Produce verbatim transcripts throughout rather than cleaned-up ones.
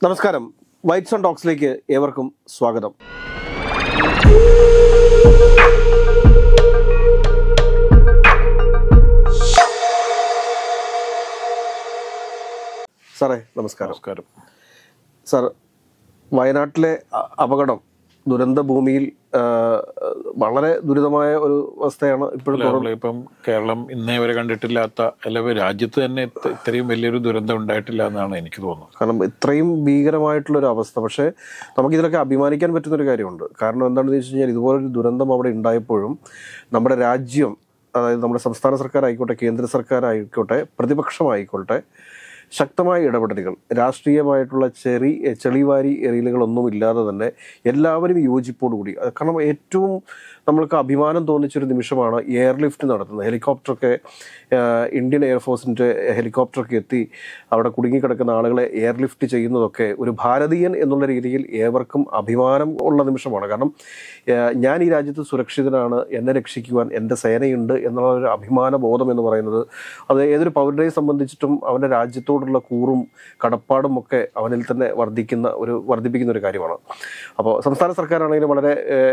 നമസ്കാരം. Whites on ടോക്സിലേക്ക് ഏവർക്കും സ്വാഗതം. സാറേ നമസ്കാരം. നമസ്കാരം സാർ, വയനാട്ടിലെ അപകടം ദുരന്ത ഭൂമിയിൽ വളരെ ദുരിതമായ ഒരു അവസ്ഥയാണ് ഇപ്പോഴും. ഇപ്പം കേരളം ഇന്നേ വരെ കണ്ടിട്ടില്ലാത്ത, അല്ലെങ്കിൽ രാജ്യത്ത് തന്നെ ഇത്രയും വലിയൊരു ദുരന്തം ഉണ്ടായിട്ടില്ല എന്നാണ് എനിക്ക് തോന്നുന്നത്. കാരണം ഇത്രയും ഭീകരമായിട്ടുള്ളൊരു അവസ്ഥ. പക്ഷേ നമുക്കിതിലൊക്കെ അഭിമാനിക്കാൻ പറ്റുന്നൊരു കാര്യമുണ്ട്. കാരണം എന്താണെന്ന് വെച്ച് കഴിഞ്ഞാൽ, ഇതുപോലൊരു ദുരന്തം അവിടെ ഉണ്ടായപ്പോഴും നമ്മുടെ രാജ്യം, അതായത് നമ്മുടെ സംസ്ഥാന സർക്കാർ ആയിക്കോട്ടെ, കേന്ദ്ര സർക്കാർ ആയിക്കോട്ടെ, പ്രതിപക്ഷമായിക്കോട്ടെ, ശക്തമായ ഇടപെടലുകൾ, രാഷ്ട്രീയമായിട്ടുള്ള ചെറി ചെളിവാരി എറിയലുകളൊന്നും ഇല്ലാതെ തന്നെ എല്ലാവരും യോജിപ്പോടുകൂടി, കാരണം ഏറ്റവും നമ്മൾക്ക് അഭിമാനം തോന്നിച്ചൊരു നിമിഷമാണ് എയർലിഫ്റ്റ് നടത്തുന്നത്. ഹെലികോപ്റ്ററൊക്കെ ഇന്ത്യൻ എയർഫോഴ്സിൻ്റെ ഹെലികോപ്റ്ററൊക്കെ എത്തി അവിടെ കുടുങ്ങിക്കിടക്കുന്ന ആളുകളെ എയർലിഫ്റ്റ് ചെയ്യുന്നതൊക്കെ ഒരു ഭാരതീയൻ എന്നുള്ള രീതിയിൽ ഏവർക്കും അഭിമാനം ഉള്ള നിമിഷമാണ്. കാരണം ഞാൻ ഈ രാജ്യത്ത് സുരക്ഷിതനാണ്, എന്നെ രക്ഷിക്കുവാൻ എൻ്റെ സേനയുണ്ട് എന്നുള്ള ഒരു അഭിമാന ബോധം എന്ന് പറയുന്നത്, അത് ഏതൊരു പൗരനെ സംബന്ധിച്ചിട്ടും അവൻ്റെ രാജ്യത്തോടുള്ള കൂറും കടപ്പാടും ഒക്കെ അവനിൽ തന്നെ വർദ്ധിക്കുന്ന ഒരു വർദ്ധിപ്പിക്കുന്ന ഒരു കാര്യമാണ്. അപ്പോൾ സംസ്ഥാന സർക്കാരാണെങ്കിലും വളരെ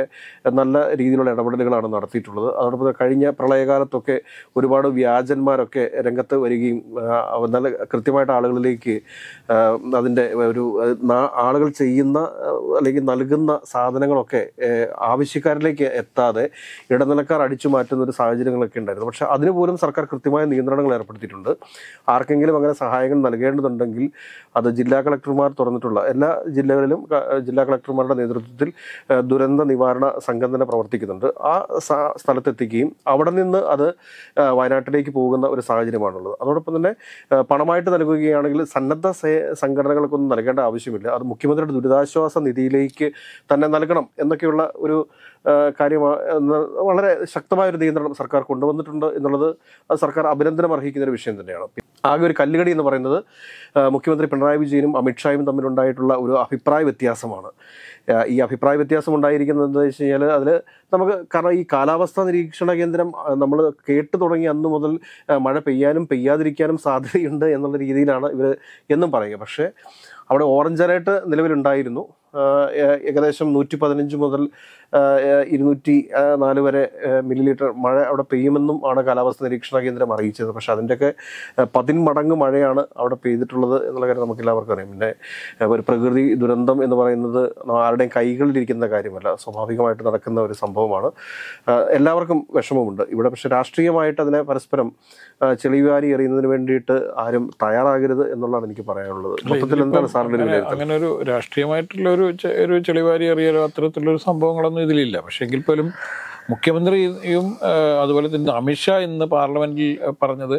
നല്ല രീതിയിലുള്ള ഇടപെടലുകളാണ് നടത്തിയിട്ടുള്ളത്. അതോടൊപ്പം കഴിഞ്ഞ പ്രളയകാലത്തൊക്കെ ഒരുപാട് വ്യാജന്മാരൊക്കെ രംഗത്ത് വരികയും നല്ല കൃത്യമായിട്ട് ആളുകളിലേക്ക് അതിൻ്റെ ഒരു ആളുകൾ ചെയ്യുന്ന അല്ലെങ്കിൽ നൽകുന്ന സാധനങ്ങളൊക്കെ ആവശ്യക്കാരിലേക്ക് എത്താതെ ഇടനിലക്കാർ അടിച്ചു മാറ്റുന്ന ഒരു സാഹചര്യങ്ങളൊക്കെ ഉണ്ടായിരുന്നു. പക്ഷേ അതിന് പോലും സർക്കാർ കൃത്യമായ നിയന്ത്രണങ്ങൾ ഏർപ്പെടുത്തിയിട്ടുണ്ട്. ആർക്കെങ്കിലും അങ്ങനെ സഹായങ്ങൾ നൽകേണ്ടതുണ്ടെങ്കിൽ അത് ജില്ലാ കളക്ടർമാർ തുറന്നിട്ടുള്ള എല്ലാ ജില്ലകളിലും ജില്ലാ കളക്ടർമാരുടെ നേതൃത്വത്തിൽ ദുരന്ത നിവാരണ സംഘം തന്നെ പ്രവർത്തിക്കുന്നുണ്ട്. ആ സ്ഥലത്തെത്തിക്കുകയും അവിടെ നിന്ന് അത് വയനാട്ടിലേക്ക് പോകുന്ന ഒരു സാഹചര്യമാണുള്ളത്. അതോടൊപ്പം തന്നെ പണമായിട്ട് നൽകുകയാണെങ്കിൽ സന്നദ്ധ സംഘടനകൾക്കൊന്നും നൽകേണ്ട ആവശ്യമില്ല. അത് മുഖ്യമന്ത്രിയുടെ ദുരിതാശ്വാസ നിധിയിലേക്ക് തന്നെ നൽകണം എന്നൊക്കെയുള്ള ഒരു കാര്യമാണ്. വളരെ ശക്തമായൊരു നിയന്ത്രണം സർക്കാർ കൊണ്ടുവന്നിട്ടുണ്ട് എന്നുള്ളത് സർക്കാർ അഭിനന്ദനം അർഹിക്കുന്ന ഒരു വിഷയം തന്നെയാണ്. ആകെ ഒരു കല്ലുകടി എന്ന് പറയുന്നത് മുഖ്യമന്ത്രി പിണറായി വിജയനും അമിത്ഷായും തമ്മിലുണ്ടായിട്ടുള്ള ഒരു അഭിപ്രായ വ്യത്യാസമാണ്. ഈ അഭിപ്രായ വ്യത്യാസം ഉണ്ടായിരിക്കുന്നത് എന്താ വെച്ച് കഴിഞ്ഞാൽ, അതിൽ നമുക്ക് കാരണം ഈ കാലാവസ്ഥാ നിരീക്ഷണ കേന്ദ്രം നമ്മൾ കേട്ടു തുടങ്ങി അന്ന് മുതൽ മഴ പെയ്യാനും പെയ്യാതിരിക്കാനും സാധ്യതയുണ്ട് എന്നുള്ള രീതിയിലാണ് ഇവർ എന്നും പറയുക. പക്ഷേ അവിടെ ഓറഞ്ച് അലേർട്ട് നിലവിലുണ്ടായിരുന്നു. ഏകദേശം നൂറ്റി പതിനഞ്ച് മുതൽ ഇരുന്നൂറ്റി നാല് വരെ മില്ലി ലിറ്റർ മഴ അവിടെ പെയ്യുമെന്നും ആണ് കാലാവസ്ഥാ നിരീക്ഷണ കേന്ദ്രം അറിയിച്ചത്. പക്ഷേ അതിൻ്റെയൊക്കെ പതിന്മടങ്ങ് മഴയാണ് അവിടെ പെയ്തിട്ടുള്ളത് എന്നുള്ള കാര്യം നമുക്ക് എല്ലാവർക്കും അറിയാം. പിന്നെ ഒരു പ്രകൃതി ദുരന്തം എന്ന് പറയുന്നത് ആരുടെയും കൈകളിലിരിക്കുന്ന കാര്യമല്ല, സ്വാഭാവികമായിട്ട് നടക്കുന്ന ഒരു സംഭവമാണ്. എല്ലാവർക്കും വിഷമമുണ്ട് ഇവിടെ. പക്ഷേ രാഷ്ട്രീയമായിട്ട് അതിനെ പരസ്പരം ചെളിവാരി എറിയുന്നതിന് വേണ്ടിയിട്ട് ആരും തയ്യാറാകരുത് എന്നുള്ളതാണ് എനിക്ക് പറയാനുള്ളത്. മൊത്തത്തിൽ എന്താണ് സാറിൻ്റെ അങ്ങനെ ഒരു രാഷ്ട്രീയമായിട്ടുള്ള ഒരു ഒരു ചെളിവാരി എറിയലോ അത്തരത്തിലുള്ള സംഭവങ്ങളൊന്നും ഇതിലില്ല. പക്ഷേ എങ്കിൽ പോലും മുഖ്യമന്ത്രിയും അതുപോലെ തന്നെ അമിത്ഷാ ഇന്ന് പാർലമെന്റിൽ പറഞ്ഞത്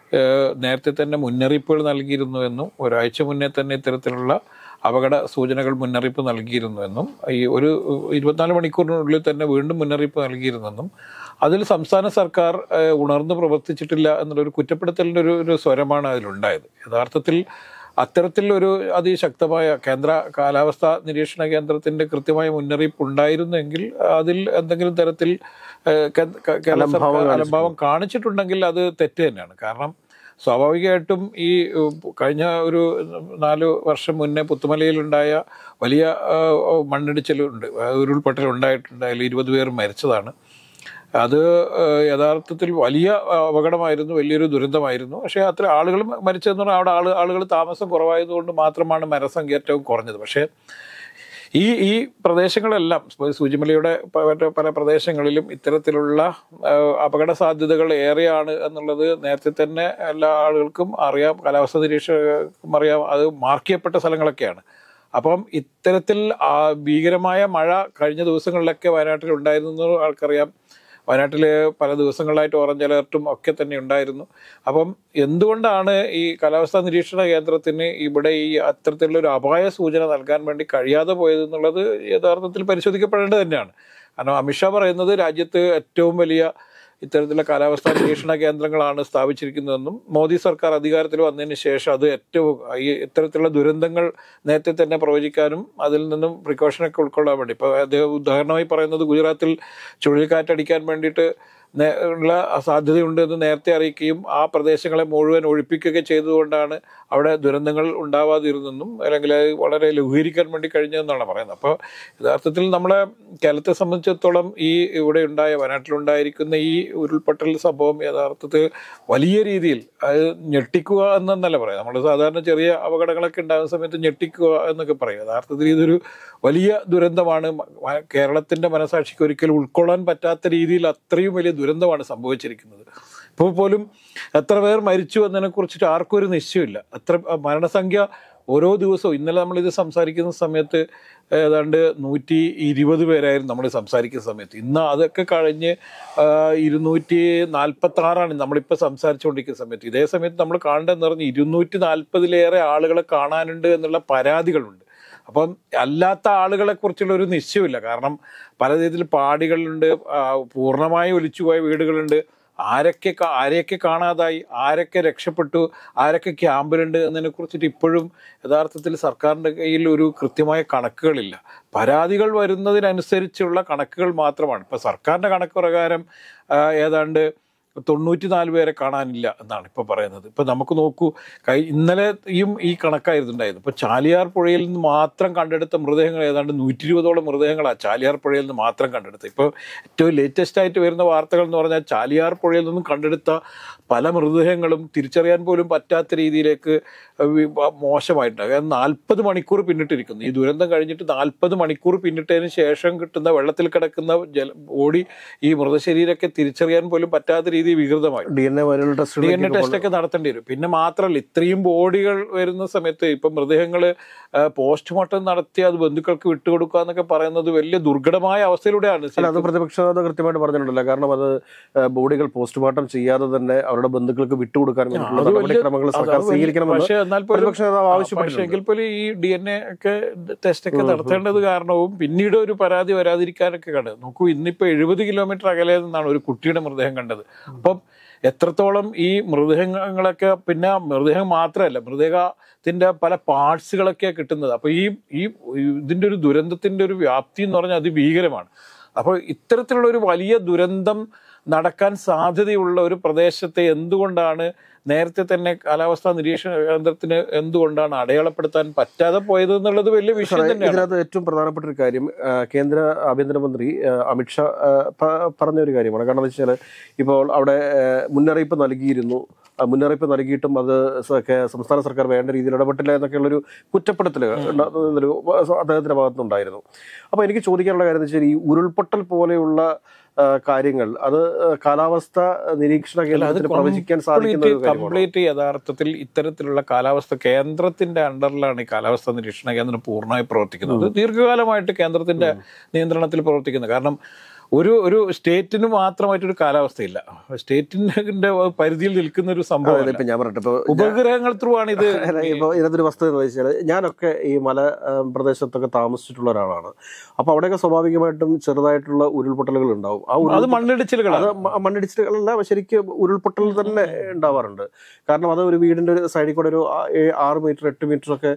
നേരത്തെ തന്നെ മുന്നറിയിപ്പുകൾ നൽകിയിരുന്നുവെന്നും ഒരാഴ്ച മുന്നേ തന്നെ ഇത്തരത്തിലുള്ള അപകട സൂചനകൾ മുന്നറിയിപ്പ് നൽകിയിരുന്നുവെന്നും ഈ ഒരു ഇരുപത്തിനാല് മണിക്കൂറിനുള്ളിൽ തന്നെ വീണ്ടും മുന്നറിയിപ്പ് നൽകിയിരുന്നെന്നും അതിൽ സംസ്ഥാന സർക്കാർ ഉണർന്നു പ്രവർത്തിച്ചിട്ടില്ല എന്നുള്ളൊരു കുറ്റപ്പെടുത്തലിൻ്റെ ഒരു ഒരു സ്വരമാണ് അതിലുണ്ടായത്. യഥാർത്ഥത്തിൽ അത്തരത്തിലൊരു അതിശക്തമായ കേന്ദ്ര കാലാവസ്ഥാ നിരീക്ഷണ കേന്ദ്രത്തിൻ്റെ കൃത്യമായ മുന്നറിയിപ്പ് ഉണ്ടായിരുന്നെങ്കിൽ അതിൽ എന്തെങ്കിലും തരത്തിൽ കേരള സർക്കാർ അലംഭാവം കാണിച്ചിട്ടുണ്ടെങ്കിൽ അത് തെറ്റ് തന്നെയാണ്. കാരണം സ്വാഭാവികമായിട്ടും ഈ കഴിഞ്ഞ ഒരു നാല് വർഷം മുന്നേ പുത്തുമലയിലുണ്ടായ വലിയ മണ്ണിടിച്ചിലുണ്ട്, ഉരുൾപൊട്ടൽ ഉണ്ടായിട്ടുണ്ട്. അതിൽ ഇരുപത് പേർ മരിച്ചതാണ്. അത് യഥാർത്ഥത്തിൽ വലിയ അപകടമായിരുന്നു, വലിയൊരു ദുരന്തമായിരുന്നു. പക്ഷേ അത്ര ആളുകൾ മരിച്ചതെന്ന് പറഞ്ഞാൽ അവിടെ ആൾ ആളുകൾ താമസം കുറവായതുകൊണ്ട് മാത്രമാണ് മരണസംഖ്യ ഏറ്റവും കുറഞ്ഞത്. പക്ഷേ ഈ ഈ പ്രദേശങ്ങളെല്ലാം സൂചിമലയുടെ പല പ്രദേശങ്ങളിലും ഇത്തരത്തിലുള്ള അപകട സാധ്യതകൾ ഏറെയാണ് എന്നുള്ളത് നേരത്തെ തന്നെ എല്ലാ ആളുകൾക്കും അറിയാം, കാലാവസ്ഥാ നിരീക്ഷകർക്കും അറിയാം. അത് മാർക്ക് ചെയ്യപ്പെട്ട സ്ഥലങ്ങളൊക്കെയാണ്. അപ്പം ഇത്തരത്തിൽ ഭീകരമായ മഴ കഴിഞ്ഞ ദിവസങ്ങളിലൊക്കെ വയനാട്ടിൽ ഉണ്ടായിരുന്നു ആൾക്കറിയാം. വയനാട്ടിൽ പല ദിവസങ്ങളായിട്ട് ഓറഞ്ച് അലേർട്ടും ഒക്കെ തന്നെ ഉണ്ടായിരുന്നു. അപ്പം എന്തുകൊണ്ടാണ് ഈ കാലാവസ്ഥാ നിരീക്ഷണ കേന്ദ്രത്തിന് ഇവിടെ ഈ അത്തരത്തിലുള്ള ഒരു അപായ സൂചന നൽകാൻ വേണ്ടി കഴിയാതെ പോയതെന്നുള്ളത് യഥാർത്ഥത്തിൽ പരിശോധിക്കപ്പെടേണ്ടത് തന്നെയാണ്. കാരണം അമിത്ഷാ പറയുന്നത് രാജ്യത്ത് ഏറ്റവും വലിയ ഇത്തരത്തിലുള്ള കാലാവസ്ഥാ നിരീക്ഷണ കേന്ദ്രങ്ങളാണ് സ്ഥാപിച്ചിരിക്കുന്നതെന്നും മോദി സർക്കാർ അധികാരത്തിൽ വന്നതിന് ശേഷം അത് ഏറ്റവും ഈ ഇത്തരത്തിലുള്ള ദുരന്തങ്ങൾ നേരത്തെ തന്നെ പ്രവചിക്കാനും അതിൽ നിന്നും പ്രിക്കോഷനൊക്കെ ഉൾക്കൊള്ളാൻ വേണ്ടി, ഇപ്പോൾ അദ്ദേഹം ഉദാഹരണമായി പറയുന്നത് ഗുജറാത്തിൽ ചുഴലിക്കാറ്റടിക്കാൻ വേണ്ടിയിട്ട് ഉള്ള സാധ്യതയുണ്ട് എന്ന് നേരത്തെ അറിയിക്കുകയും ആ പ്രദേശങ്ങളെ മുഴുവൻ ഒഴിപ്പിക്കുകയൊക്കെ ചെയ്തുകൊണ്ടാണ് അവിടെ ദുരന്തങ്ങൾ ഉണ്ടാവാതിരുന്നെന്നും അല്ലെങ്കിൽ അത് വളരെ ലഘൂകരിക്കാൻ വേണ്ടി കഴിഞ്ഞതെന്നാണ് പറയുന്നത്. അപ്പോൾ യഥാർത്ഥത്തിൽ നമ്മളെ കേരളത്തെ സംബന്ധിച്ചിടത്തോളം ഈ ഇവിടെ ഉണ്ടായ വയനാട്ടിലുണ്ടായിരിക്കുന്ന ഈ ഉരുൾപൊട്ടൽ സംഭവം യഥാർത്ഥത്തിൽ വലിയ രീതിയിൽ അത് ഞെട്ടിക്കുക എന്നല്ല പറയാം. നമ്മൾ സാധാരണ ചെറിയ അപകടങ്ങളൊക്കെ ഉണ്ടാകുന്ന സമയത്ത് ഞെട്ടിക്കുക എന്നൊക്കെ പറയും. യഥാർത്ഥത്തിൽ ഇതൊരു വലിയ ദുരന്തമാണ്. കേരളത്തിൻ്റെ മനസാക്ഷിക്ക് ഒരിക്കലും ഉൾക്കൊള്ളാൻ പറ്റാത്ത രീതിയിൽ അത്രയും വലിയ ദുരന്തമാണ് സംഭവിച്ചിരിക്കുന്നത്. ഇപ്പോൾ പോലും എത്ര പേർ മരിച്ചു എന്നതിനെ കുറിച്ചിട്ട് ആർക്കും ഒരു നിശ്ചയമില്ല. എത്ര മരണസംഖ്യ ഓരോ ദിവസവും, ഇന്നലെ നമ്മളിത് സംസാരിക്കുന്ന സമയത്ത് ഏതാണ്ട് നൂറ്റി ഇരുപത് പേരായിരുന്നു നമ്മൾ സംസാരിക്കുന്ന സമയത്ത്. ഇന്ന് അതൊക്കെ കഴിഞ്ഞ് ഇരുന്നൂറ്റി നാൽപ്പത്തി ആറാണ് നമ്മളിപ്പോൾ സംസാരിച്ചുകൊണ്ടിരിക്കുന്ന സമയത്ത്. ഇതേ സമയത്ത് നമ്മൾ കാണേണ്ടതെന്ന് പറഞ്ഞാൽ ഇരുന്നൂറ്റി നാൽപ്പതിലേറെ ആളുകളെ കാണാനുണ്ട് എന്നുള്ള പരാതികളുണ്ട്. അപ്പം അല്ലാത്ത ആളുകളെ കുറിച്ചുള്ള ഒരു നിശ്ചയമില്ല. കാരണം പല രീതിയിൽ പാടികളുണ്ട്, പൂർണ്ണമായി ഒലിച്ചുപോയ വീടുകളുണ്ട്, ആരൊക്കെ ആരെയൊക്കെ കാണാതായി, ആരൊക്കെ രക്ഷപ്പെട്ടു, ആരൊക്കെ ക്യാമ്പിലുണ്ട് എന്നതിനെ കുറിച്ചിട്ട് ഇപ്പോഴും യഥാർത്ഥത്തിൽ സർക്കാരിൻ്റെ കയ്യിൽ ഒരു കൃത്യമായ കണക്കുകളില്ല. പരാതികൾ വരുന്നതിനനുസരിച്ചുള്ള കണക്കുകൾ മാത്രമാണ്. ഇപ്പം സർക്കാരിൻ്റെ കണക്ക് പ്രകാരം ഏതാണ്ട് തൊണ്ണൂറ്റി നാല് പേരെ കാണാനില്ല എന്നാണ് ഇപ്പോൾ പറയുന്നത്. ഇപ്പം നമുക്ക് നോക്കൂ, കൈ ഇന്നലെയും ഈ കണക്കായിരുന്നുണ്ടായിരുന്നു. ഇപ്പോൾ ചാലിയാർ പുഴയിൽ നിന്ന് മാത്രം കണ്ടെടുത്ത മൃതദേഹങ്ങൾ ഏതാണ്ട് നൂറ്റി ഇരുപതോളം മൃതദേഹങ്ങളാണ് ചാലിയാർ പുഴയിൽ നിന്ന് മാത്രം കണ്ടെടുത്തത്. ഇപ്പോൾ ഏറ്റവും ലേറ്റസ്റ്റ് ആയിട്ട് വരുന്ന വാർത്തകൾ എന്ന് പറഞ്ഞാൽ ചാലിയാർ പുഴയിൽ നിന്നും കണ്ടെടുത്ത പല മൃതദേഹങ്ങളും തിരിച്ചറിയാൻ പോലും പറ്റാത്ത രീതിയിലേക്ക് മോശമായിട്ടുണ്ട്. കാരണം നാൽപ്പത് മണിക്കൂർ പിന്നിട്ടിരിക്കുന്നു. ഈ ദുരന്തം കഴിഞ്ഞിട്ട് നാൽപ്പത് മണിക്കൂർ പിന്നിട്ടതിന് ശേഷം കിട്ടുന്ന വെള്ളത്തിൽ കിടക്കുന്ന ജല ബോഡി ഈ മൃതശരീരമൊക്കെ തിരിച്ചറിയാൻ പോലും പറ്റാത്ത രീതിയിൽ വികൃതമായി ഡി എൻ എ ടെസ്റ്റ് ഒക്കെ നടത്തേണ്ടി വരും. പിന്നെ മാത്രമല്ല, ഇത്രയും ബോഡികൾ വരുന്ന സമയത്ത് ഇപ്പം മൃതദേഹങ്ങൾ പോസ്റ്റ്മോർട്ടം നടത്തി അത് ബന്ധുക്കൾക്ക് വിട്ടുകൊടുക്കുക എന്നൊക്കെ പറയുന്നത് വലിയ ദുർഘടമായ അവസ്ഥയിലൂടെയാണ്. അത് പ്രതിപക്ഷ കൃത്യമായിട്ട് പറഞ്ഞിട്ടുണ്ടല്ലോ. കാരണം അത് ബോഡികൾ പോസ്റ്റ്മോർട്ടം ചെയ്യാതെ തന്നെ അവരുടെ ബന്ധുക്കൾക്ക് വിട്ടുകൊടുക്കാൻ നടപടിക്രമങ്ങൾ സർക്കാർ സ്വീകരിക്കണമെന്ന് പ്രതിപക്ഷ നേതാവ് ആവശ്യപ്പെട്ടു. എങ്കിൽ പോലും ഈ ഡി എൻ എ ഒക്കെ ടെസ്റ്റ് ഒക്കെ നടത്തേണ്ടത് കാരണവും പിന്നീട് ഒരു പരാതി വരാതിരിക്കാനൊക്കെ കണ്ടത്. നോക്കൂ, ഇന്നിപ്പോൾ എഴുപത് കിലോമീറ്റർ അകലെ നിന്നാണ് ഒരു കുട്ടിയുടെ മൃതദേഹം കണ്ടത്. അപ്പം എത്രത്തോളം ഈ മൃതദേഹങ്ങളൊക്കെ, പിന്നെ മൃതദേഹം മാത്രമല്ല, മൃതദേഹത്തിൻ്റെ പല പാർട്സുകളൊക്കെ കിട്ടുന്നത്. അപ്പോൾ ഈ ഈ ഇതിൻ്റെ ഒരു ദുരന്തത്തിൻ്റെ ഒരു വ്യാപ്തി എന്ന് പറഞ്ഞാൽ അതിഭീകരമാണ്. അപ്പോൾ ഇത്തരത്തിലുള്ള ഒരു വലിയ ദുരന്തം നടക്കാൻ സാധ്യതയുള്ള ഒരു പ്രദേശത്തെ എന്തുകൊണ്ടാണ് നേരത്തെ തന്നെ കാലാവസ്ഥാ നിരീക്ഷണ കേന്ദ്രത്തിന് എന്തുകൊണ്ടാണ് അടയാളപ്പെടുത്താൻ പറ്റാതെ പോയത് എന്നുള്ളത് വലിയ വിഷയം തന്നെയാണ്. ഇതിനകത്ത് ഏറ്റവും പ്രധാനപ്പെട്ട ഒരു കാര്യം കേന്ദ്ര ആഭ്യന്തരമന്ത്രി അമിത്ഷാ പറഞ്ഞ ഒരു കാര്യമാണ്. കാരണം എന്താ വെച്ചാൽ ഇപ്പോൾ അവിടെ മുന്നറിയിപ്പ് നൽകിയിരുന്നു. മുന്നറിയിപ്പ് നൽകിയിട്ടും അത് സംസ്ഥാന സർക്കാർ വേണ്ട രീതിയിൽ ഇടപെട്ടില്ല എന്നൊക്കെയുള്ളൊരു കുറ്റപ്പെടുത്തൽ അദ്ദേഹത്തിന്റെ ഭാഗത്തുനിന്നുണ്ടായിരുന്നു. അപ്പോൾ എനിക്ക് ചോദിക്കാനുള്ള കാര്യം എന്ന് വെച്ചാൽ ഈ ഉരുൾപൊട്ടൽ പോലെയുള്ള കാര്യങ്ങൾ അത് കാലാവസ്ഥ നിരീക്ഷണ കേന്ദ്രത്തിന് പ്രവചിക്കാൻ സാധിക്കുന്ന കംപ്ലീറ്റ് യഥാർത്ഥത്തിൽ ഇത്തരത്തിലുള്ള കാലാവസ്ഥ കേന്ദ്രത്തിന്റെ അണ്ടറിലാണ് ഈ കാലാവസ്ഥ നിരീക്ഷണ കേന്ദ്രം പൂർണ്ണമായി പ്രവർത്തിക്കുന്നത്. ദീർഘകാലമായിട്ട് കേന്ദ്രത്തിന്റെ നിയന്ത്രണത്തിൽ പ്രവർത്തിക്കുന്നത്. കാരണം ഒരു ഒരു സ്റ്റേറ്റിന് മാത്രമായിട്ടൊരു കാലാവസ്ഥയില്ല, സ്റ്റേറ്റിന്റെ പരിധിയിൽ നിൽക്കുന്ന ഒരു സംഭവം. ഇപ്പൊ ഞാൻ പറഞ്ഞിട്ട് ഇപ്പൊ ഉപഗ്രഹങ്ങൾ ത്രൂ ആണ് ഇത്. ഇപ്പൊ ഇതിനകത്തൊരു വസ്തുത എന്ന് വെച്ചാൽ ഞാനൊക്കെ ഈ മല പ്രദേശത്തൊക്കെ താമസിച്ചിട്ടുള്ള ഒരാളാണ്. അപ്പൊ അവിടെയൊക്കെ സ്വാഭാവികമായിട്ടും ചെറുതായിട്ടുള്ള ഉരുൾപൊട്ടലുകൾ ഉണ്ടാവും. ആ അത് മണ്ണിടിച്ചിലുകൾ അത് മണ്ണിടിച്ചിലുകളല്ല, ശരിക്കും ഉരുൾപൊട്ടൽ തന്നെ ഉണ്ടാവാറുണ്ട്. കാരണം അത് ഒരു വീടിന്റെ ഒരു സൈഡിൽ കൂടെ ഒരു ആറ് മീറ്റർ എട്ട് മീറ്റർ ഒക്കെ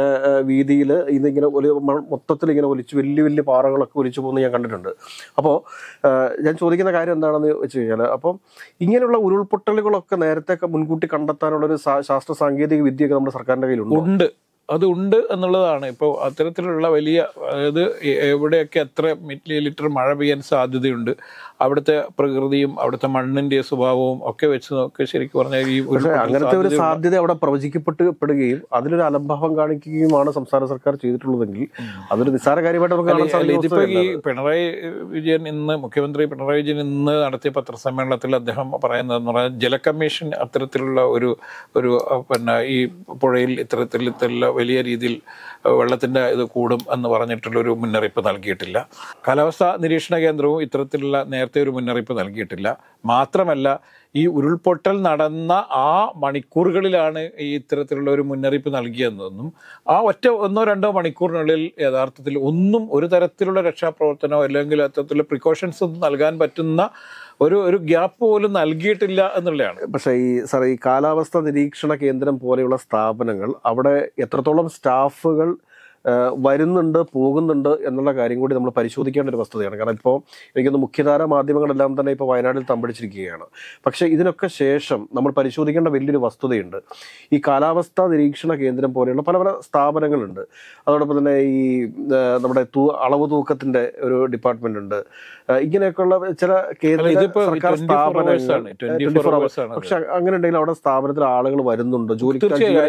വീതിയിൽ ഇതിങ്ങനെ ഒരു മൊത്തത്തിൽ ഇങ്ങനെ ഒലിച്ച് വലിയ വലിയ പാറകളൊക്കെ ഒലിച്ചു പോകുന്നത് ഞാൻ കണ്ടിട്ടുണ്ട്. അപ്പോൾ ഞാൻ ചോദിക്കുന്ന കാര്യം എന്താണെന്ന് വെച്ച് കഴിഞ്ഞാൽ, അപ്പം ഇങ്ങനെയുള്ള ഉരുൾപൊട്ടലുകളൊക്കെ നേരത്തെ മുൻകൂട്ടി കണ്ടെത്താനുള്ളൊരു ശാസ്ത്ര സാങ്കേതിക വിദ്യയൊക്കെ നമ്മുടെ സർക്കാരിന്റെ കയ്യിലുണ്ട്. അത് ഉണ്ട് എന്നുള്ളതാണ്. ഇപ്പോൾ അത്തരത്തിലുള്ള വലിയ, അതായത് എവിടെയൊക്കെ എത്ര മില്ലി ലിറ്റർ മഴ പെയ്യാൻ സാധ്യതയുണ്ട്, അവിടുത്തെ പ്രകൃതിയും അവിടുത്തെ മണ്ണിന്റെ സ്വഭാവവും ഒക്കെ വെച്ച് നോക്കി ശരിക്കും പറഞ്ഞാൽ ഈ അങ്ങനത്തെ ഒരു സാധ്യത അവിടെ പ്രവചിക്കപ്പെടുകയും അതിലൊരു അലംഭാവം കാണിക്കുകയുമാണ് സംസ്ഥാന സർക്കാർ ചെയ്തിട്ടുള്ളതെങ്കിൽ അതൊരു നിസ്സാര കാര്യമായിട്ട് നമുക്ക് കാണാൻ സാധിക്കും. ഇതിപ്പോ ഈ പിണറായി വിജയൻ ഇന്ന് മുഖ്യമന്ത്രി പിണറായി വിജയൻ ഇന്ന് നടത്തിയ പത്രസമ്മേളനത്തിൽ അദ്ദേഹം പറയുന്നതെന്ന് പറഞ്ഞാൽ ജല കമ്മീഷൻ അത്തരത്തിലുള്ള ഒരു ഒരു പിന്നെ ഈ പുഴയിൽ ഇത്തരത്തിലുള്ള വലിയ രീതിയിൽ വെള്ളത്തിൻ്റെ ഇത് കൂടും എന്ന് പറഞ്ഞിട്ടുള്ളൊരു മുന്നറിയിപ്പ് നൽകിയിട്ടില്ല. കാലാവസ്ഥാ നിരീക്ഷണ കേന്ദ്രവും ഇത്തരത്തിലുള്ള നേരത്തെ ഒരു മുന്നറിയിപ്പ് നൽകിയിട്ടില്ല. മാത്രമല്ല, ഈ ഉരുൾപൊട്ടൽ നടന്ന ആ മണിക്കൂറുകളിലാണ് ഈ ഇത്തരത്തിലുള്ള ഒരു മുന്നറിയിപ്പ് നൽകിയതെന്നും ആ ഒറ്റ ഒന്നോ രണ്ടോ മണിക്കൂറിനുള്ളിൽ യഥാർത്ഥത്തിൽ ഒന്നും ഒരു തരത്തിലുള്ള രക്ഷാപ്രവർത്തനമോ അല്ലെങ്കിൽ അത്തരത്തിലുള്ള പ്രിക്കോഷൻസ് ഒന്നും നൽകാൻ പറ്റുന്ന ഒരു ഒരു ഗ്യാപ്പ് പോലും നൽകിയിട്ടില്ല എന്നുള്ളതാണ്. പക്ഷേ ഈ സാർ ഈ കാലാവസ്ഥ നിരീക്ഷണ കേന്ദ്രം പോലെയുള്ള സ്ഥാപനങ്ങൾ അവിടെ എത്രത്തോളം സ്റ്റാഫുകൾ വരുന്നുണ്ട്, പോകുന്നുണ്ട് എന്നുള്ള കാര്യം കൂടി നമ്മൾ പരിശോധിക്കേണ്ട ഒരു വസ്തുതയാണ്. കാരണം ഇപ്പോൾ എനിക്കൊന്ന് മുഖ്യധാര മാധ്യമങ്ങളെല്ലാം തന്നെ ഇപ്പോൾ വയനാട്ടിൽ തമ്പടിച്ചിരിക്കുകയാണ്. പക്ഷേ ഇതിനൊക്കെ ശേഷം നമ്മൾ പരിശോധിക്കേണ്ട വലിയൊരു വസ്തുതയുണ്ട്. ഈ കാലാവസ്ഥാ നിരീക്ഷണ കേന്ദ്രം പോലെയുള്ള പല പല സ്ഥാപനങ്ങളുണ്ട്. അതോടൊപ്പം തന്നെ ഈ നമ്മുടെ തൂ അളവ് തൂക്കത്തിൻ്റെ ഒരു ഡിപ്പാർട്ട്മെന്റ് ഉണ്ട്. ഇങ്ങനെയൊക്കെയുള്ള ചില കേന്ദ്ര സർക്കാർ സ്ഥാപനങ്ങൾ. പക്ഷെ അങ്ങനെ ഉണ്ടെങ്കിൽ അവിടെ സ്ഥാപനത്തിൽ ആളുകൾ വരുന്നുണ്ടോ, ജോലി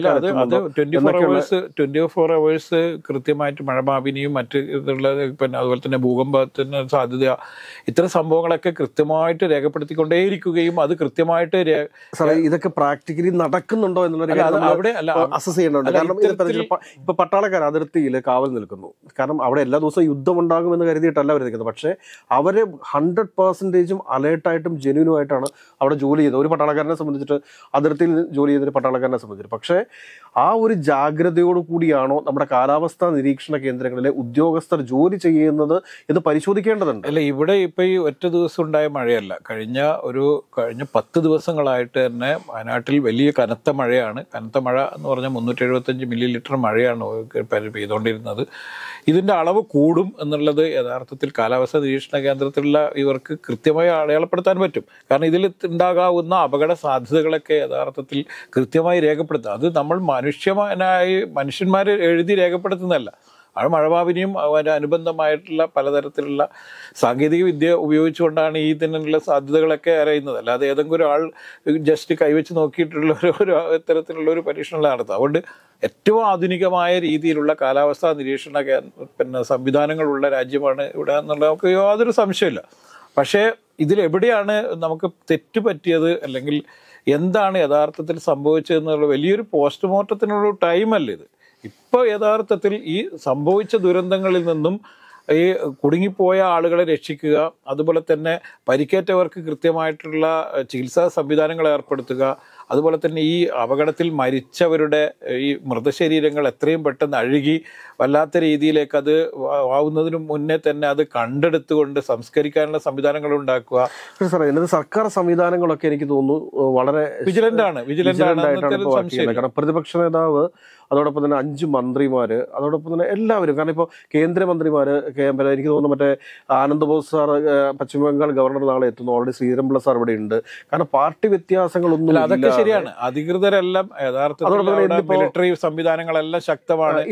ട്വന്റി ഫോർ അവേഴ്സ് കൃത്യമായിട്ട് മഴമാപിനിയും മറ്റ് ഇതുള്ള പിന്നെ അതുപോലെ തന്നെ ഭൂകമ്പത്തിന് സാധ്യത ഇത്തരം സംഭവങ്ങളൊക്കെ കൃത്യമായിട്ട് രേഖപ്പെടുത്തിക്കൊണ്ടേയിരിക്കുകയും അത് കൃത്യമായിട്ട് ഇതൊക്കെ പ്രാക്ടിക്കലി നടക്കുന്നുണ്ടോ എന്നുള്ള അവിടെ അസസ് ചെയ്യേണ്ടതുണ്ട്. കാരണം ഇപ്പൊ പട്ടാളക്കാർ അതിർത്തിയിൽ കാവൽ നിൽക്കുന്നു. കാരണം അവിടെ എല്ലാ ദിവസവും യുദ്ധം ഉണ്ടാകുമെന്ന് കരുതിയിട്ടല്ല അവർ നിൽക്കുന്നത്. പക്ഷേ അവര് ഹൺഡ്രഡ് പെർസെൻറ്റേജും അലേർട്ടായിട്ടും ജെന്യൂനുമായിട്ടാണ് അവിടെ ജോലി ചെയ്യുന്നത്. ഒരു പട്ടാളക്കാരനെ സംബന്ധിച്ചിട്ട് അതിർത്തിയിൽ ജോലി ചെയ്യുന്ന ഒരു പട്ടാളക്കാരനെ സംബന്ധിച്ചിട്ട്. പക്ഷേ ആ ഒരു ജാഗ്രതയോടു കൂടിയാണോ നമ്മുടെ കാലാവസ്ഥാ നിരീക്ഷണ കേന്ദ്രങ്ങളിലെ ഉദ്യോഗസ്ഥർ ജോലി ചെയ്യുന്നത് എന്ന് പരിശോധിക്കേണ്ടതുണ്ട്. അല്ല, ഇവിടെ ഇപ്പൊ ഈ ഒറ്റ ദിവസം ഉണ്ടായ മഴയല്ല, കഴിഞ്ഞ ഒരു കഴിഞ്ഞ പത്ത് ദിവസങ്ങളായിട്ട് തന്നെ വയനാട്ടിൽ വലിയ കനത്ത മഴയാണ്. കനത്ത മഴ എന്ന് പറഞ്ഞാൽ മുന്നൂറ്റി എഴുപത്തഞ്ച് മില്ലി ലിറ്റർ മഴയാണ് പെയ്തുകൊണ്ടിരുന്നത്. ഇതിന്റെ അളവ് കൂടും എന്നുള്ളത് യഥാർത്ഥത്തിൽ കാലാവസ്ഥാ നിരീക്ഷണ കേന്ദ്രത്തിലുള്ള ഇവർക്ക് കൃത്യമായി അടയാളപ്പെടുത്താൻ പറ്റും. കാരണം ഇതിൽ ഉണ്ടാകാവുന്ന അപകട സാധ്യതകളൊക്കെ യഥാർത്ഥത്തിൽ കൃത്യമായി രേഖപ്പെടുത്തുക. അത് നമ്മൾ മനുഷ്യനായി മനുഷ്യന്മാർ എഴുതി രേഖപ്പെടുത്തുന്നതല്ല. അത് മഴമാപിനിയും അതിന് അനുബന്ധമായിട്ടുള്ള പലതരത്തിലുള്ള സാങ്കേതിക വിദ്യ ഉപയോഗിച്ചുകൊണ്ടാണ് ഈ ഇതിനുള്ള സാധ്യതകളൊക്കെ അറിയുന്നത്. അല്ലാതെ ഏതെങ്കിലും ഒരാൾ ജസ്റ്റ് കൈവച്ച് നോക്കിയിട്ടുള്ള ഒരു ഇത്തരത്തിലുള്ള ഒരു പരീക്ഷണം നടത്തുക. അതുകൊണ്ട് ഏറ്റവും ആധുനികമായ രീതിയിലുള്ള കാലാവസ്ഥാ നിരീക്ഷണ പിന്നെ സംവിധാനങ്ങളുള്ള രാജ്യമാണ് ഇവിടെ എന്നുള്ള നമുക്ക് യാതൊരു സംശയമില്ല. പക്ഷേ ഇതിലെവിടെയാണ് നമുക്ക് തെറ്റ് പറ്റിയത് അല്ലെങ്കിൽ എന്താണ് യഥാർത്ഥത്തിൽ സംഭവിച്ചതെന്നുള്ള വലിയൊരു പോസ്റ്റ്മോർട്ടത്തിനുള്ള ടൈമല്ല ഇത്. ഇപ്പോൾ യഥാർത്ഥത്തിൽ ഈ സംഭവിച്ച ദുരന്തങ്ങളിൽ നിന്നും ഈ കുടുങ്ങിപ്പോയ ആളുകളെ രക്ഷിക്കുക, അതുപോലെ തന്നെ പരിക്കേറ്റവർക്ക് കൃത്യമായിട്ടുള്ള ചികിത്സാ സംവിധാനങ്ങൾ ഏർപ്പെടുത്തുക, അതുപോലെ തന്നെ ഈ അപകടത്തിൽ മരിച്ചവരുടെ ഈ മൃതശരീരങ്ങൾ എത്രയും പെട്ടെന്ന് അഴുകി വല്ലാത്ത രീതിയിലേക്ക് അത് ആവുന്നതിന് മുന്നേ തന്നെ അത് കണ്ടെടുത്തുകൊണ്ട് സംസ്കരിക്കാനുള്ള സംവിധാനങ്ങൾ ഉണ്ടാക്കുക. സർക്കാർ സംവിധാനങ്ങളൊക്കെ എനിക്ക് തോന്നുന്നു വളരെ വിജിലന്റ് ആണ് വിജിലന്റ് ആണ് കാരണം പ്രതിപക്ഷ നേതാവ്, അതോടൊപ്പം തന്നെ അഞ്ച് മന്ത്രിമാര്, അതോടൊപ്പം തന്നെ എല്ലാവരും. കാരണം ഇപ്പോൾ കേന്ദ്രമന്ത്രിമാര് എനിക്ക് തോന്നുന്നു മറ്റേ ആനന്ദ് ബോസ് സാർ പശ്ചിമ ബംഗാൾ ഗവർണർ നാളെ എത്തുന്നു. ഓൾറെഡി ശ്രീധരൻപിള്ള സാർ ഇവിടെ ഉണ്ട്. കാരണം പാർട്ടി വ്യത്യാസങ്ങളൊന്നും അതൊക്കെ ശരിയാണ്. അധികൃതരെല്ലാം യഥാർത്ഥത്തിൽ മിലിറ്ററി സംവിധാനങ്ങളെല്ലാം ശക്തമാണ്.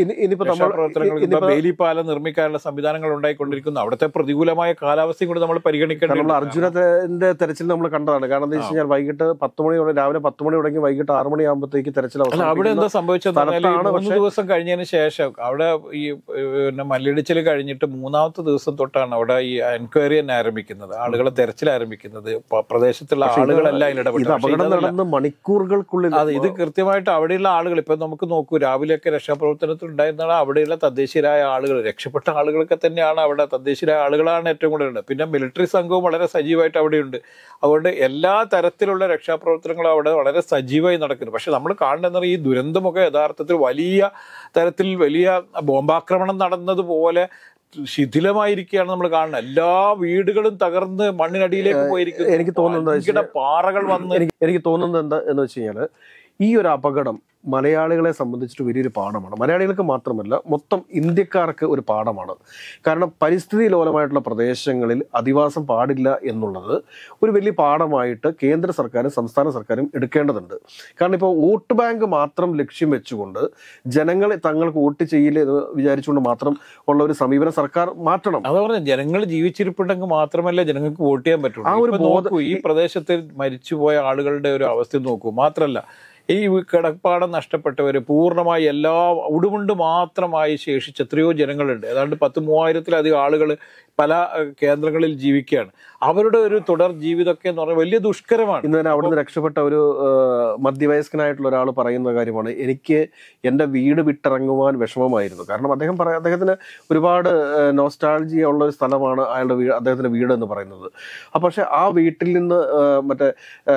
ബേലിപ്പാലം നിർമ്മിക്കാനുള്ള സംവിധാനങ്ങൾ ഉണ്ടായിക്കൊണ്ടിരിക്കുന്നു. അവിടുത്തെ പ്രതികൂലമായ കാലാവസ്ഥയും കൂടി നമ്മൾ പരിഗണിക്കണം. നമ്മൾ അർജുനന്റെ തെരച്ചിൽ നമ്മൾ കണ്ടതാണ്. കാരണം എന്താ വെച്ച് കഴിഞ്ഞാൽ വൈകിട്ട് പത്ത് മണി രാവിലെ പത്ത് മണി തുടങ്ങി വൈകിട്ട് ആറ് മണി ആകുമ്പോഴത്തേക്ക് തെരച്ചിൽ അവസാനിക്കും. അവിടെ എന്താ സംഭവിച്ചത്? മൂന്ന് ദിവസം കഴിഞ്ഞതിന് ശേഷം അവിടെ ഈ പിന്നെ മല്ലിടിച്ചിൽ കഴിഞ്ഞിട്ട് മൂന്നാമത്തെ ദിവസം തൊട്ടാണ് അവിടെ ഈ എൻക്വയറി തന്നെ ആരംഭിക്കുന്നത്, ആളുകളെ തെരച്ചിൽ ആരംഭിക്കുന്നത്. പ്രദേശത്തുള്ള ആളുകളെല്ലാം ഇടപെടുന്നത് മണിക്കൂറുകൾക്കുള്ളിൽ. അതെ, ഇത് കൃത്യമായിട്ട് അവിടെയുള്ള ആളുകൾ ഇപ്പൊ നമുക്ക് നോക്കൂ, രാവിലെയൊക്കെ രക്ഷാപ്രവർത്തനത്തിൽ ഉണ്ടായിരുന്ന അവിടെയുള്ള തദ്ദേശീയരായ ആളുകൾ, രക്ഷപ്പെട്ട ആളുകളൊക്കെ തന്നെയാണ് അവിടെ. തദ്ദേശീയരായ ആളുകളാണ് ഏറ്റവും കൂടുതൽ. പിന്നെ മിലിറ്ററി സംഘവും വളരെ സജീവമായിട്ട് അവിടെയുണ്ട്. അതുകൊണ്ട് എല്ലാ തരത്തിലുള്ള രക്ഷാപ്രവർത്തനങ്ങളും അവിടെ വളരെ സജീവമായി നടക്കുന്നു. പക്ഷെ നമ്മൾ കാണുന്നത് ഈ ദുരന്തമൊക്കെ യഥാർത്ഥത്തിൽ വലിയ തരത്തിൽ വലിയ ബോംബാക്രമണം നടന്നതുപോലെ ശിഥിലമായിരിക്കുകയാണ് നമ്മൾ കാണുന്നത്. എല്ലാ വീടുകളും തകർന്ന് മണ്ണിനടിയിലേക്ക് പോയിരിക്കുന്നു. എനിക്ക് തോന്നുന്നത് പാറകൾ വന്ന് എനിക്ക് തോന്നുന്നത് എന്താ എന്ന് വെച്ച് കഴിഞ്ഞാൽ ഈ ഒരു അപകടം മലയാളികളെ സംബന്ധിച്ചിട്ട് വലിയൊരു പാഠമാണ്. മലയാളികൾക്ക് മാത്രമല്ല, മൊത്തം ഇന്ത്യക്കാർക്ക് ഒരു പാഠമാണ്. കാരണം പരിസ്ഥിതി ലോലമായിട്ടുള്ള പ്രദേശങ്ങളിൽ അധിവാസം പാടില്ല എന്നുള്ളത് ഒരു വലിയ പാഠമായിട്ട് കേന്ദ്ര സർക്കാരും സംസ്ഥാന സർക്കാരും എടുക്കേണ്ടതുണ്ട്. കാരണം ഇപ്പോൾ വോട്ട് ബാങ്ക് മാത്രം ലക്ഷ്യം വെച്ചുകൊണ്ട് ജനങ്ങളെ തങ്ങൾക്ക് വോട്ട് ചെയ്യില്ല എന്ന് വിചാരിച്ചുകൊണ്ട് മാത്രം ഉള്ള ഒരു സമീപനം സർക്കാർ മാറ്റണം. അത് പറഞ്ഞാൽ ജനങ്ങൾ ജീവിച്ചിരിപ്പുണ്ടെങ്കിൽ മാത്രമല്ല ജനങ്ങൾക്ക് വോട്ട് ചെയ്യാൻ പറ്റുള്ളൂ. ആ ഒരു ബോധം ഈ പ്രദേശത്ത് മരിച്ചുപോയ ആളുകളുടെ ഒരു അവസ്ഥ നോക്കൂ. മാത്രമല്ല ഈ കിടപ്പാടം നഷ്ടപ്പെട്ടവര് പൂർണ്ണമായി എല്ലാ ഉടുമുണ്ട് മാത്രമായി ശേഷിച്ച എത്രയോ ജനങ്ങളുണ്ട്. ഏതാണ്ട് പത്ത് മൂവായിരത്തിലധികം ആളുകൾ പല കേന്ദ്രങ്ങളിൽ ജീവിക്കുകയാണ്. അവരുടെ ഒരു തുടർ ജീവിതമൊക്കെ എന്ന് പറഞ്ഞാൽ വലിയ ദുഷ്കരമാണ്. ഇന്ന് തന്നെ അവിടുന്ന് രക്ഷപ്പെട്ട ഒരു മധ്യവയസ്കനായിട്ടുള്ള ഒരാൾ പറയുന്ന കാര്യമാണ്, എനിക്ക് എൻ്റെ വീട് വിട്ടിറങ്ങുവാൻ വിഷമമായിരുന്നു. കാരണം അദ്ദേഹം പറ അദ്ദേഹത്തിന് ഒരുപാട് നോസ്റ്റാൾജിയ ഉള്ള ഒരു സ്ഥലമാണ് അയാളുടെ വീട്, അദ്ദേഹത്തിൻ്റെ വീട് എന്ന് പറയുന്നത്. അപ്പം പക്ഷേ ആ വീട്ടിൽ നിന്ന് മറ്റേ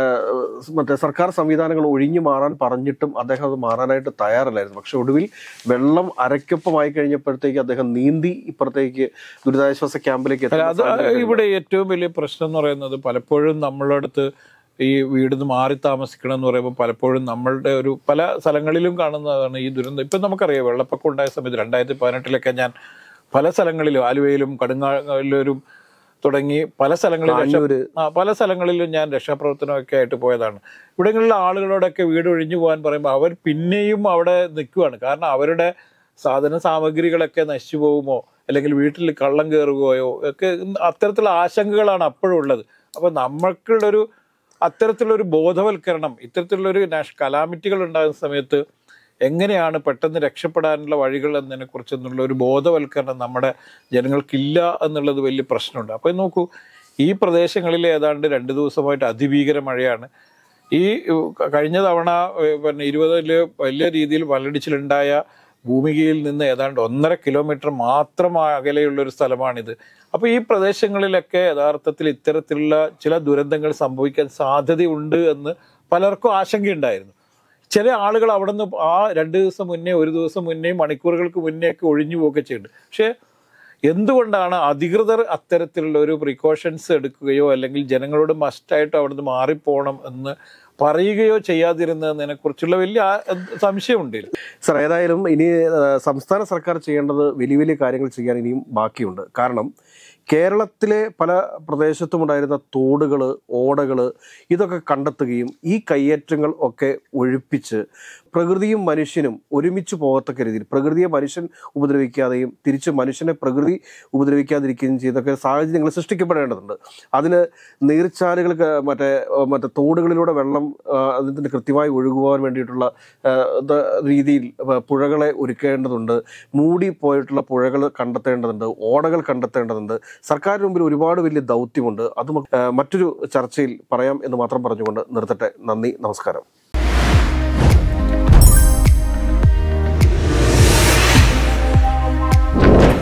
മറ്റേ സർക്കാർ സംവിധാനങ്ങൾ ഒഴിഞ്ഞു മാറാൻ പറഞ്ഞിട്ടും അദ്ദേഹം അത് മാറാനായിട്ട് തയ്യാറല്ലായിരുന്നു. പക്ഷെ ഒടുവിൽ വെള്ളം അരയ്ക്കൊപ്പമായി കഴിഞ്ഞപ്പോഴത്തേക്ക് അദ്ദേഹം നീന്തി ഇപ്പുറത്തേക്ക് ദുരിതാശ്വാസ ക്യാമ്പിലേക്ക് എത്തി. അത് ഇവിടെ ഏറ്റവും വലിയ പ്രശ്നം എന്ന് പറയുന്നത് പലപ്പോഴും നമ്മളടുത്ത് ഈ വീടിന്ന് മാറി താമസിക്കണം എന്ന് പറയുമ്പോൾ പലപ്പോഴും നമ്മളുടെ ഒരു പല സ്ഥലങ്ങളിലും കാണുന്നതാണ് ഈ ദുരന്തം. ഇപ്പം നമുക്കറിയാം, വെള്ളപ്പൊക്കം ഉണ്ടായ സമയത്ത് രണ്ടായിരത്തി പതിനെട്ടിലൊക്കെ ഞാൻ പല സ്ഥലങ്ങളിലും ആലുവയിലും കടുങ്ങാലൂരും തുടങ്ങി പല സ്ഥലങ്ങളിലും ആ പല സ്ഥലങ്ങളിലും ഞാൻ രക്ഷാപ്രവർത്തനമൊക്കെ ആയിട്ട് പോയതാണ്. ഇവിടങ്ങളിലെ ആളുകളോടൊക്കെ വീട് ഒഴിഞ്ഞു പോകാൻ പറയുമ്പോൾ അവർ പിന്നെയും അവിടെ നിൽക്കുകയാണ്. കാരണം അവരുടെ സാധന സാമഗ്രികളൊക്കെ നശിച്ചു പോകുമോ, അല്ലെങ്കിൽ വീട്ടിൽ കള്ളം കയറുകയോ ഒക്കെ അത്തരത്തിലുള്ള ആശങ്കകളാണ് അപ്പോഴും ഉള്ളത്. അപ്പോൾ നമ്മൾക്കുള്ളൊരു അത്തരത്തിലുള്ളൊരു ബോധവൽക്കരണം, ഇത്തരത്തിലുള്ളൊരു നാഷ് കലാമിറ്റികൾ ഉണ്ടാകുന്ന സമയത്ത് എങ്ങനെയാണ് പെട്ടെന്ന് രക്ഷപ്പെടാനുള്ള വഴികൾ എന്നതിനെക്കുറിച്ച് എന്നുള്ള ഒരു ബോധവൽക്കരണം നമ്മുടെ ജനങ്ങൾക്കില്ല എന്നുള്ളത് വലിയ പ്രശ്നമുണ്ട്. അപ്പോൾ നോക്കൂ, ഈ പ്രദേശങ്ങളിൽ ഏതാണ്ട് രണ്ട് ദിവസമായിട്ട് അതിഭീകര മഴയാണ്. ഈ കഴിഞ്ഞ തവണ പിന്നെ ഇരുപതില് വലിയ രീതിയിൽ മണ്ണിടിച്ചിലുണ്ടായ ഭൂമികയിൽ നിന്ന് ഏതാണ്ട് ഒന്നര കിലോമീറ്റർ മാത്രം അകലെയുള്ളൊരു സ്ഥലമാണിത്. അപ്പോൾ ഈ പ്രദേശങ്ങളിലൊക്കെ യഥാർത്ഥത്തിൽ ഇത്തരത്തിലുള്ള ചില ദുരന്തങ്ങൾ സംഭവിക്കാൻ സാധ്യതയുണ്ട് എന്ന് പലർക്കും ആശങ്കയുണ്ടായിരുന്നു. ചില ആളുകൾ അവിടെ നിന്ന് ആ രണ്ട് ദിവസം മുന്നേ, ഒരു ദിവസം മുന്നേ, മണിക്കൂറുകൾക്ക് മുന്നേ ഒക്കെ ഒഴിഞ്ഞു പോവുകയൊക്കെ ചെയ്യുന്നുണ്ട്. പക്ഷേ എന്തുകൊണ്ടാണ് അധികൃതർ അത്തരത്തിലുള്ള ഒരു പ്രിക്കോഷൻസ് എടുക്കുകയോ അല്ലെങ്കിൽ ജനങ്ങളോട് മസ്റ്റായിട്ട് അവിടെ നിന്ന് മാറിപ്പോകണം എന്ന് പറയുകയോ ചെയ്യാതിരുന്നതിനെ കുറിച്ചുള്ള വലിയ സംശയമുണ്ട് സർ. ഏതായാലും ഇനി സംസ്ഥാന സർക്കാർ ചെയ്യേണ്ടത് വലിയ വലിയ കാര്യങ്ങൾ ചെയ്യാൻ ഇനിയും ബാക്കിയുണ്ട്. കാരണം കേരളത്തിലെ പല പ്രദേശത്തും ഉണ്ടായിരുന്ന തോടുകൾ, ഓടകൾ ഇതൊക്കെ കണ്ടെത്തുകയും ഈ കയ്യേറ്റങ്ങൾ ഒക്കെ ഒഴിപ്പിച്ച് പ്രകൃതിയും മനുഷ്യനും ഒരുമിച്ച് പോകത്തക്ക രീതിയിൽ പ്രകൃതിയെ മനുഷ്യൻ ഉപദ്രവിക്കാതെയും തിരിച്ച് മനുഷ്യനെ പ്രകൃതി ഉപദ്രവിക്കാതിരിക്കുകയും ചെയ്തൊക്കെ സാഹചര്യങ്ങൾ സൃഷ്ടിക്കപ്പെടേണ്ടതുണ്ട്. അതിന് നീർച്ചാലുകൾക്ക് മറ്റേ മറ്റേ തോടുകളിലൂടെ വെള്ളം അതിന് കൃത്യമായി ഒഴുകുവാൻ വേണ്ടിയിട്ടുള്ള രീതിയിൽ പുഴകളെ ഒരുക്കേണ്ടതുണ്ട്. മൂടിപ്പോയിട്ടുള്ള പുഴകൾ കണ്ടെത്തേണ്ടതുണ്ട്, ഓടകൾ കണ്ടെത്തേണ്ടതുണ്ട്. സർക്കാരിന് മുമ്പിൽ ഒരുപാട് വലിയ ദൗത്യമുണ്ട്. അത് മറ്റൊരു ചർച്ചയിൽ പറയാം എന്ന് മാത്രം പറഞ്ഞുകൊണ്ട് നിർത്തട്ടെ. നന്ദി, നമസ്കാരം.